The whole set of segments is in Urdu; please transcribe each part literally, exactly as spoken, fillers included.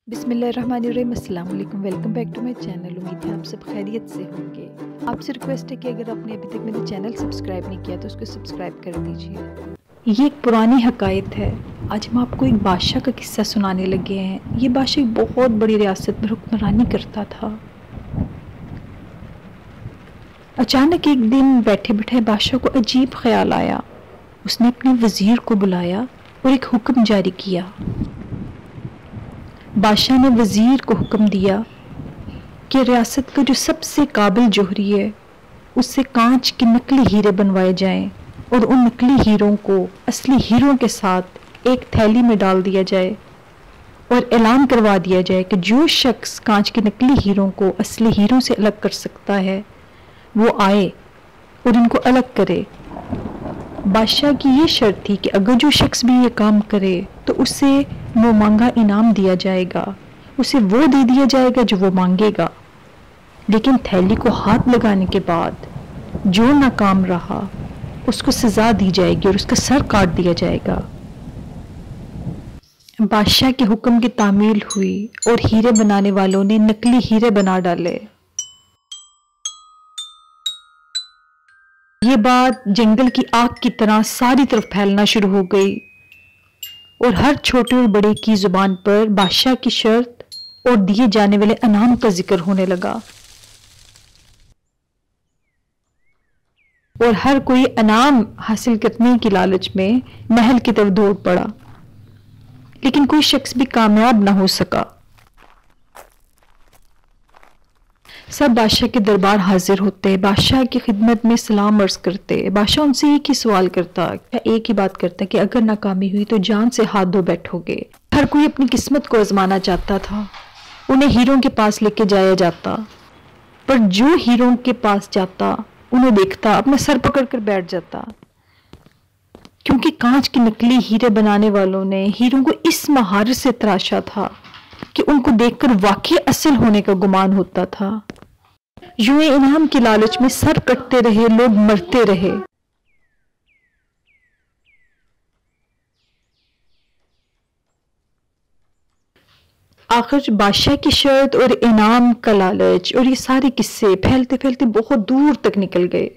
بسم اللہ الرحمن الرحیم۔ السلام علیکم، welcome back to my channel. امید ہے آپ سب خیریت سے ہوں گے۔ آپ سے ریکویسٹ ہے کہ اگر آپ نے ابھی تک میرے چینل سبسکرائب نہیں کیا تو اس کو سبسکرائب کر دیجیے۔ یہ ایک پرانی حکایت ہے۔ آج ہم آپ کو ایک بادشاہ کا قصہ سنانے لگے ہیں۔ یہ بادشاہ ایک بہت بڑی ریاست میں حکمرانی کرتا تھا۔ اچانک ایک دن بیٹھے بیٹھے بادشاہ کو عجیب خیال آیا۔ اس نے اپنے وزیر کو بلایا اور ایک حکم جاری کیا۔ بادشاہ نے وزیر کو حکم دیا کہ ریاست کا جو سب سے قابل جوہری ہے اس سے کانچ کے نقلی ہیرے بنوائے جائیں اور ان نقلی ہیروں کو اصلی ہیروں کے ساتھ ایک تھیلی میں ڈال دیا جائے اور اعلان کروا دیا جائے کہ جو شخص کانچ کے نقلی ہیروں کو اصلی ہیروں سے الگ کر سکتا ہے وہ آئے اور ان کو الگ کرے۔ بادشاہ کی یہ شرط تھی کہ اگر جو شخص بھی یہ کام کرے تو اسے وہ مانگا انعام دیا جائے گا، اسے وہ دے دیا جائے گا جو وہ مانگے گا، لیکن تھیلی کو ہاتھ لگانے کے بعد جو ناکام رہا اس کو سزا دی جائے گی اور اس کا سر کاٹ دیا جائے گا۔ بادشاہ کے حکم کی تعمیل ہوئی اور ہیرے بنانے والوں نے نقلی ہیرے بنا ڈالے۔ یہ بات جنگل کی آگ کی طرح ساری طرف پھیلنا شروع ہو گئی اور ہر چھوٹے اور بڑے کی زبان پر بادشاہ کی شرط اور دیے جانے والے انعام کا ذکر ہونے لگا اور ہر کوئی انعام حاصل کرنے کی لالچ میں محل کی طرف دوڑ پڑا، لیکن کوئی شخص بھی کامیاب نہ ہو سکا۔ سب بادشاہ کے دربار حاضر ہوتے، بادشاہ کی خدمت میں سلام عرض کرتے۔ بادشاہ ان سے ایک ہی سوال کرتا، ایک ہی بات کرتا کہ اگر ناکامی ہوئی تو جان سے ہاتھ دھو بیٹھو گے۔ ہر کوئی اپنی قسمت کو آزمانا چاہتا تھا۔ انہیں ہیروں کے پاس لے کے جایا جاتا، پر جو ہیروں کے پاس جاتا انہیں دیکھتا اپنا سر پکڑ کر بیٹھ جاتا، کیونکہ کانچ کے نقلی ہیرے بنانے والوں نے ہیروں کو اس مہارت سے تراشا تھا کہ ان کو دیکھ کر واقعی اصل ہونے کا گمان ہوتا تھا۔ یوں انعام کی لالچ میں سر کٹتے رہے، لوگ مرتے رہے۔ آخر بادشاہ کی شرط اور انعام کا لالچ اور یہ سارے قصے پھیلتے پھیلتے بہت دور تک نکل گئے۔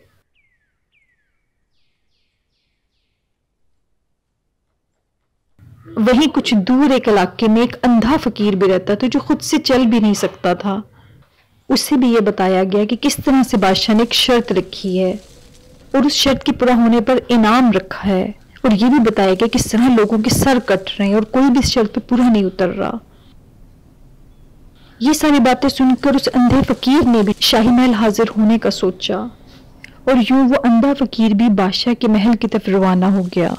وہیں کچھ دور ایک علاقے میں ایک اندھا فقیر بھی رہتا تھا جو خود سے چل بھی نہیں سکتا تھا۔ اسے بھی یہ بتایا گیا کہ کس طرح سے بادشاہ نے ایک شرط رکھی ہے اور اس شرط کے پورا ہونے پر انعام رکھا ہے، اور یہ بھی بتایا گیا کس طرح لوگوں کے سر کٹ رہے ہیں اور کوئی بھی اس شرط پہ پورا نہیں اتر رہا۔ یہ ساری باتیں سن کر اس اندھے فقیر نے بھی شاہی محل حاضر ہونے کا سوچا، اور یوں وہ اندھا فقیر بھی بادشاہ کے محل کی طرف روانہ ہو گیا۔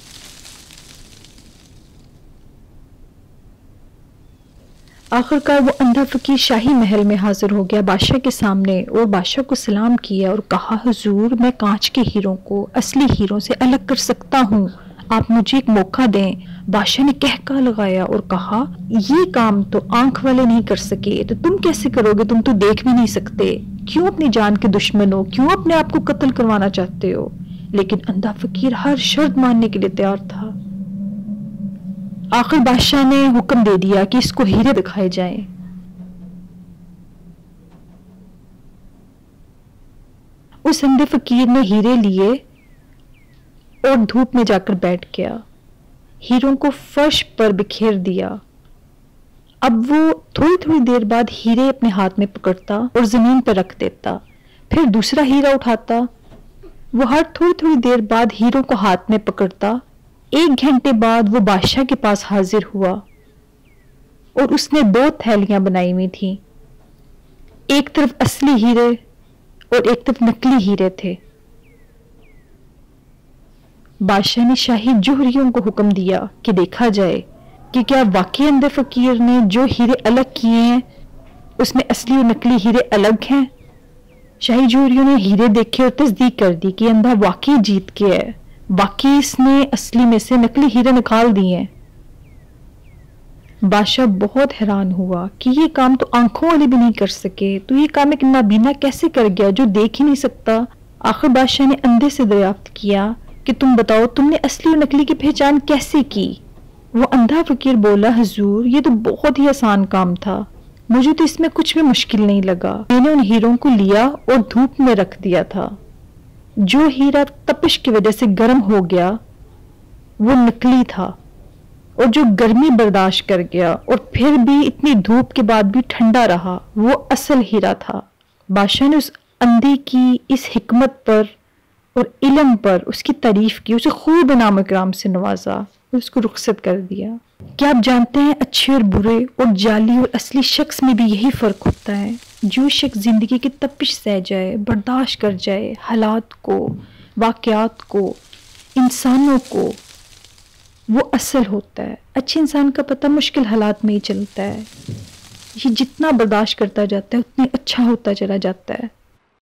آخر کار وہ اندھا فقیر شاہی محل میں حاضر ہو گیا بادشاہ کے سامنے، اور بادشاہ کو سلام کیا اور کہا، حضور میں کانچ کے ہیروں کو اصلی ہیروں سے الگ کر سکتا ہوں، آپ مجھے ایک موقع دیں۔ بادشاہ نے کہکا لگایا اور کہا، یہ کام تو آنکھ والے نہیں کر سکے تو تم کیسے کرو گے؟ تم تو دیکھ بھی نہیں سکتے، کیوں اپنی جان کے دشمن ہو؟ کیوں اپنے آپ کو قتل کروانا چاہتے ہو؟ لیکن اندھا فقیر ہر شرط ماننے کے لیے تیار تھا۔ آخر بادشاہ نے حکم دے دیا کہ اس کو ہیرے دکھائے جائیں۔ اس اندھے فقیر نے ہیرے لیے اور دھوپ میں جا کر بیٹھ گیا، ہیروں کو فرش پر بکھیر دیا۔ اب وہ تھوڑی تھوڑی دیر بعد ہیرے اپنے ہاتھ میں پکڑتا اور زمین پر رکھ دیتا، پھر دوسرا ہیرا اٹھاتا۔ وہ ہر تھوڑی تھوڑی دیر بعد ہیروں کو ہاتھ میں پکڑتا۔ ایک گھنٹے بعد وہ بادشاہ کے پاس حاضر ہوا اور اس نے دو تھیلیاں بنائی ہوئی تھیں، ایک طرف اصلی ہیرے اور ایک طرف نقلی ہیرے تھے۔ بادشاہ نے شاہی جوہریوں کو حکم دیا کہ دیکھا جائے کہ کیا واقعی اندھے فقیر نے جو ہیرے الگ کیے ہیں اس میں اصلی اور نقلی ہیرے الگ ہیں۔ شاہی جوہریوں نے ہیرے دیکھے اور تصدیق کر دی کہ اندھا واقعی جیت گیا ہے، واقعی اس نے اصلی میں سے نقلی ہیرے نکال دیے ہیں۔ بادشاہ بہت حیران ہوا کہ یہ کام تو آنکھوں والے بھی نہیں کر سکے، تو یہ کام ایک نابینا کیسے کر گیا جو دیکھ ہی نہیں سکتا۔ آخر بادشاہ نے اندھے سے دریافت کیا کہ تم بتاؤ تم نے اصلی اور نقلی کی پہچان کیسے کی؟ وہ اندھا فقیر بولا حضور یہ تو بہت ہی آسان کام تھا، مجھے تو اس میں کچھ بھی مشکل نہیں لگا، میں نے ان ہیروں کو لیا اور دھوپ میں رکھ دیا تھا، جو ہیرا تپش کی وجہ سے گرم ہو گیا وہ نکلی تھا، اور جو گرمی برداشت کر گیا اور پھر بھی اتنی دھوپ کے بعد بھی ٹھنڈا رہا وہ اصل ہیرا تھا۔ بادشاہ نے اس اندھے کی اس حکمت پر اور علم پر اس کی تعریف کی، اسے خوب انعام اکرام سے نوازا اور اس کو رخصت کر دیا۔ کیا آپ جانتے ہیں اچھے اور برے اور جعلی اور اصلی شخص میں بھی یہی فرق ہوتا ہے؟ جو شخص زندگی کی تپش سہ جائے، برداشت کر جائے، حالات کو، واقعات کو، انسانوں کو، وہ اصل ہوتا ہے۔ اچھے انسان کا پتہ مشکل حالات میں ہی چلتا ہے، یہ جتنا برداشت کرتا جاتا ہے اتنی اچھا ہوتا چلا جاتا ہے۔